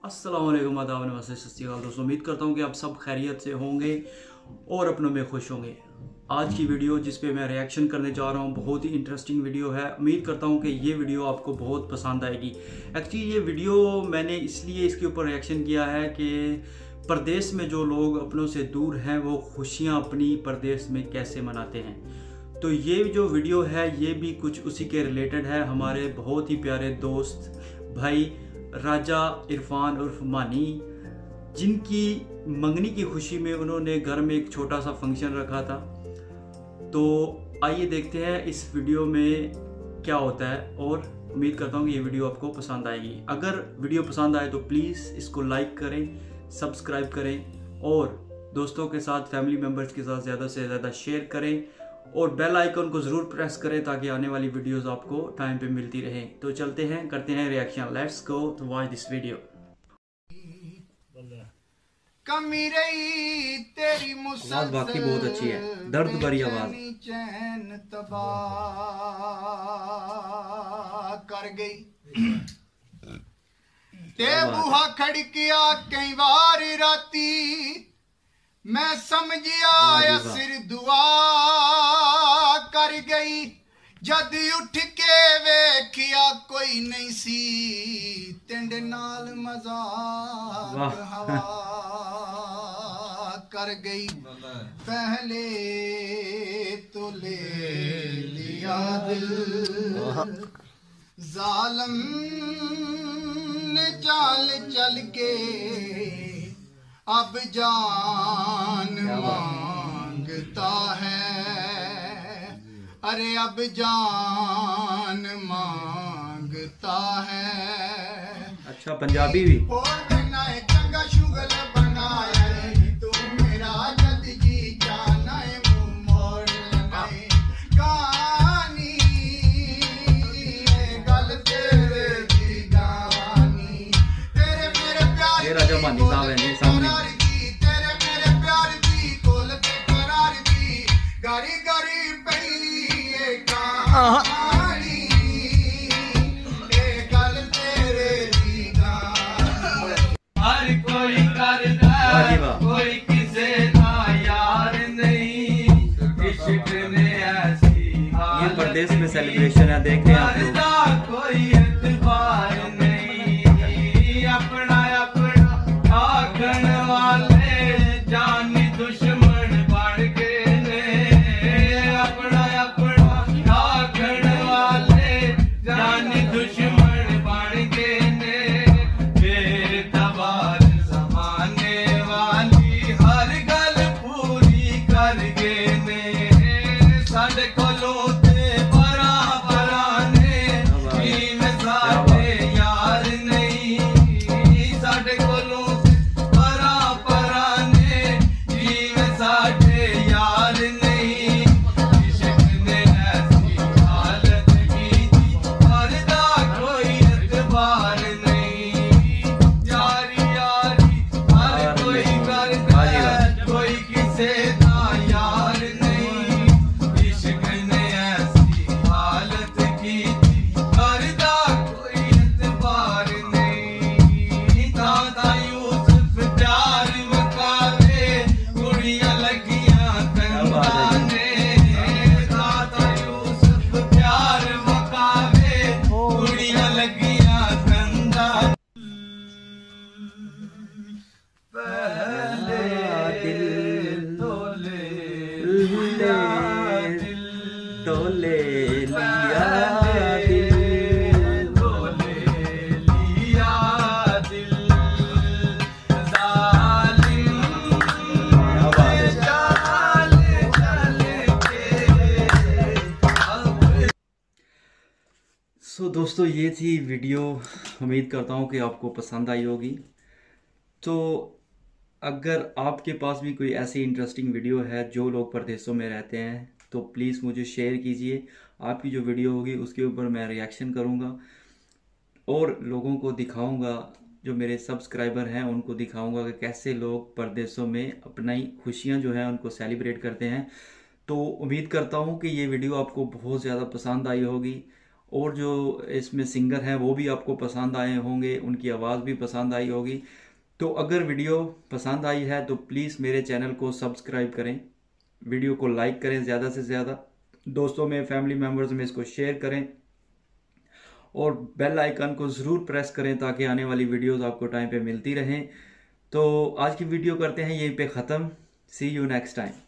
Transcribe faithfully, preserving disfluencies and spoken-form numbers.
अस्सलाम वालेकुम, आदाब, नमस्ते, सत श्री अकाल दोस्तों। उम्मीद करता हूँ कि आप सब खैरियत से होंगे और अपनों में खुश होंगे। आज की वीडियो जिस पे मैं रिएक्शन करने जा रहा हूँ बहुत ही इंटरेस्टिंग वीडियो है। उम्मीद करता हूँ कि ये वीडियो आपको बहुत पसंद आएगी। एक्चुअली ये वीडियो मैंने इसलिए इसके ऊपर रिएक्शन किया है कि परदेश में जो लोग अपनों से दूर हैं वो खुशियाँ अपनी परदेश में कैसे मनाते हैं। तो ये जो वीडियो है ये भी कुछ उसी के रिलेटेड है। हमारे बहुत ही प्यारे दोस्त भाई राजा इरफान उर्फ मानी, जिनकी मंगनी की खुशी में उन्होंने घर में एक छोटा सा फंक्शन रखा था। तो आइए देखते हैं इस वीडियो में क्या होता है और उम्मीद करता हूँ कि ये वीडियो आपको पसंद आएगी। अगर वीडियो पसंद आए तो प्लीज़ इसको लाइक करें, सब्सक्राइब करें और दोस्तों के साथ, फैमिली मेम्बर्स के साथ ज़्यादा से ज़्यादा शेयर करें और बेल आइकन को ज़रूर प्रेस करें ताकि आने वाली वीडियोस आपको टाइम पे मिलती रहे। तो चलते हैं, करते हैं reaction. Let's go to watch this video. कमी रही तेरी आवाज बाकी बहुत अच्छी है, दर्द भरी आवाज। चैन तबाह कर गई ते बुहा खड़किया कई बार राती, मैं समझिया सिर दुआ कर गई। जद उठ के वेखिया कोई नहीं सी, तिंड नाल मजाक हवा कर गई। पहले तो ले लिया दिल जालिम ने चाल चल के, अब जान मांगता है, अरे अब जान मांगता है। अच्छा, पंजाबी भी चंगा शुगल बनाया तू मेरा जद जी जाना है मुंह मोड़ लगाए गानी गल तेरे दी गानी तेरे मेरे प्यार राजा मानी साहब है सामने। तेरे मेरे प्यार दी कोल ते करार दी गारी गारी पई ए कहानी ए गल तेरे दी गानी। हर कोई करदा कोई किसे का यार नहीं, इश्क ने ऐसी ये परदेश में सेलिब्रेशन है, देख रहे हैं आप लोग। कोई एतबार नहीं, अपना अपना आखण वाले जानी दुश्मन बन गए ने, अपना अपना आखण वाले जानी दुश्मन बन गए ने। बेतबार जमाने वाली हर गल पूरी कर गए ने, साडे कोलों ते बरा बरा ने कीन साडे यार नहीं, साडे कोलों ते बरा बरा ने कीन साडे यार नहीं। इश्क ने ऐसी हालत की थी मरदा कोई एतबार नहीं, यारी यारी हर कोई करदा कोई किसे का यार नहीं, इश्क ने ऐसी हालत की थी मरदा कोई एतबार नहीं। दादा यूसुफ प्यार मकावे कुड़ियां लगियां कंदाने, दादा यूसुफ प्यार मकावे कुड़ियां लगियां कंदाने। पहले दिल तोले लिया दिल, तोले लिया दिल तोले लिया दिल, जालिम ने चाल चल के अब। सो दोस्तों, ये थी वीडियो। उम्मीद करता हूँ कि आपको पसंद आई होगी। तो अगर आपके पास भी कोई ऐसी इंटरेस्टिंग वीडियो है जो लोग परदेशों में रहते हैं तो प्लीज़ मुझे शेयर कीजिए। आपकी जो वीडियो होगी उसके ऊपर मैं रिएक्शन करूँगा और लोगों को दिखाऊंगा, जो मेरे सब्सक्राइबर हैं उनको दिखाऊंगा कि कैसे लोग परदेशों में अपनी खुशियाँ जो हैं उनको सेलिब्रेट करते हैं। तो उम्मीद करता हूँ कि ये वीडियो आपको बहुत ज़्यादा पसंद आई होगी और जो इसमें सिंगर हैं वो भी आपको पसंद आए होंगे, उनकी आवाज़ भी पसंद आई होगी। तो अगर वीडियो पसंद आई है तो प्लीज़ मेरे चैनल को सब्सक्राइब करें, वीडियो को लाइक करें ज़्यादा से ज़्यादा, दोस्तों में, फैमिली मेम्बर्स में इसको शेयर करें और बेल आइकन को ज़रूर प्रेस करें ताकि आने वाली वीडियोस आपको टाइम पे मिलती रहें। तो आज की वीडियो करते हैं यहीं पे ख़त्म। See you next time.